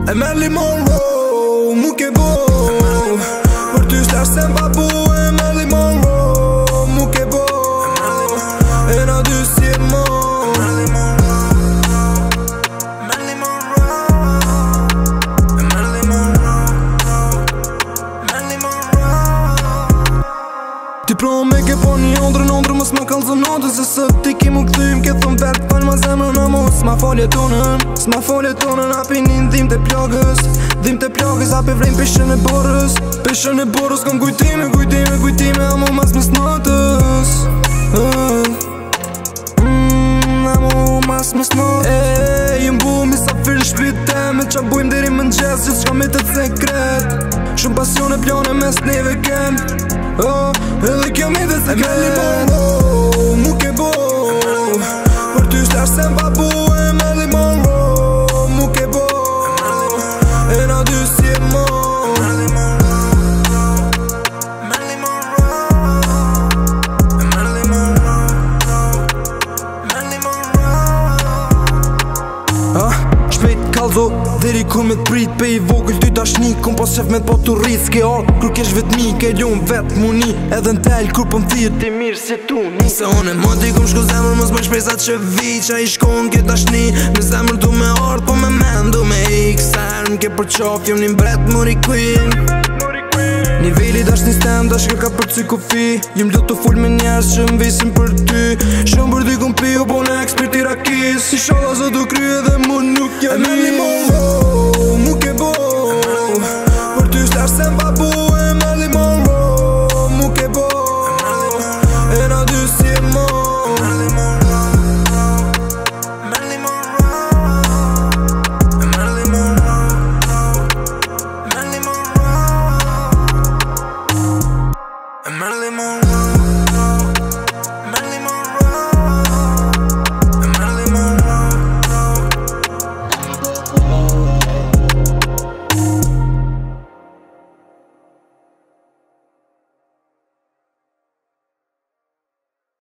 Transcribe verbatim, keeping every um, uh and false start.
Marilyn Monroe, mu ke bo për ty s'tash se m'pabu. E Marilyn Monroe, mu ke bo e na dy si e mo. Marilyn Monroe, Marilyn Monroe, Marilyn Monroe, Marilyn Monroe. Ti pro me ke po një ondrë në ondrë, mos ma kanë zënotë. Se sot ti ki mu këthym, ke thëm vetë falë ma zemrë në mos. S'ma folje tonën, s'ma folje tonën, apinin dhim të plagës. Dhim të plagës, api vrejm peshën e borës. Peshën e borës, kom kujtime, kujtime, kujtime, amo mas mes natës. Amo mas mes natës. E, jëm bu misafir në shpit teme, qa bujmë deri më n'gjes, gjithë qka me të sekret. Shumë pasion e plane mes neve kem, edhe kjo me të sekret. E Marilyn Monroe, mu ke bo për ty s'tash se m'pabu. E Marilyn Monroe, mu ke bo e na dy si e mo. Marilyn Monroe, Marilyn Monroe, Marilyn Monroe, Marilyn Monroe. Ah, shpejt kalzo, dheri kur me t'prit. Pe i vogël ty dashni, kom pas qef me t'po t'u rrit. S'ke art, kur kesh vetmi, ke ljum vet muni. Edhe n'tel, kur pëm thirë, ti mirë si tu ni. Se unë e moti kum shku zemër, mos më shpresat që vi. Qa i shkon ke dashni, me zemër du me art, po me men du me ik. Ser m'ke për qof, jem një mbret muri queen. Nivelli dashni stem, dashka ka për cyku fi. Jem do të full me njerës që m'visin për ty. Shumë për dy kum pi, u bo në ekspert i rakis. Si shola